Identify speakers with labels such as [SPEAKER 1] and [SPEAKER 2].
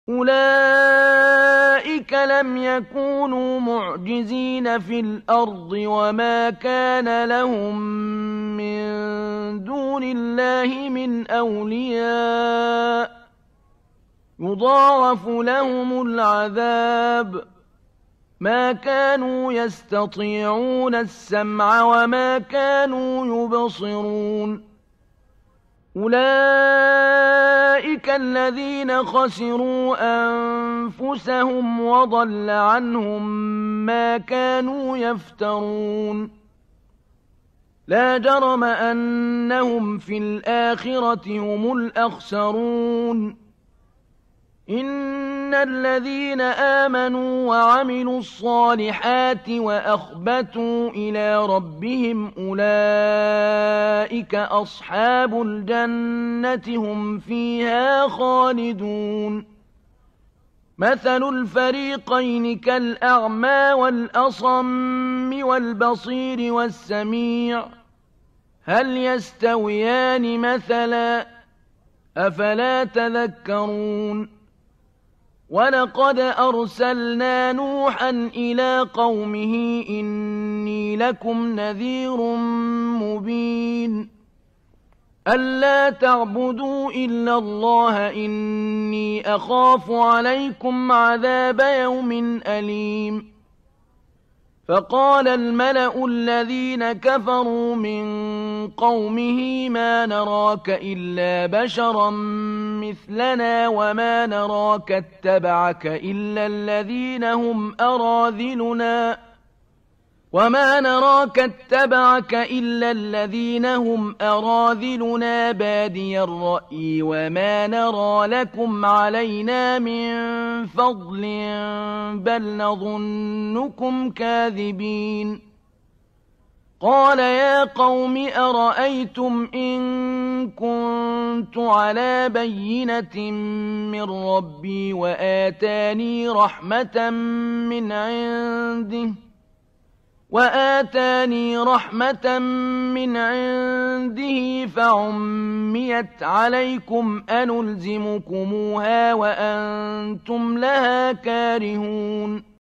[SPEAKER 1] أولئك لم يكونوا معجزين في الأرض وما كان لهم من دون الله من أولياء يضاعف لهم العذاب ما كانوا يستطيعون السمع وما كانوا يبصرون أولئك الذين خسروا أنفسهم وضل عنهم ما كانوا يفترون لا جرم أنهم في الآخرة هم الأخسرون إن الذين آمنوا وعملوا الصالحات وأخبتوا إلى ربهم أولئك أصحاب الجنة هم فيها خالدون مثل الفريقين كالأعمى والأصم والبصير والسميع هل يستويان مثلا أفلا تذكرون ولقد أرسلنا نوحا إلى قومه إني لكم نذير مبين ألا تعبدوا إلا الله إني أخاف عليكم عذاب يوم أليم فقال الملأ الذين كفروا من قومه ما نراك إلا بشرا مثلنا وما نراك اتبعك إلا الذين هم أراذلنا بادي الرأي وما نرى لكم علينا من فضل بل نظنكم كاذبين قال يا قوم أرأيتم إن كنت على بينة من ربي وآتاني رحمة من عنده فعميت عليكم أنلزمكموها وأنتم لها كارهون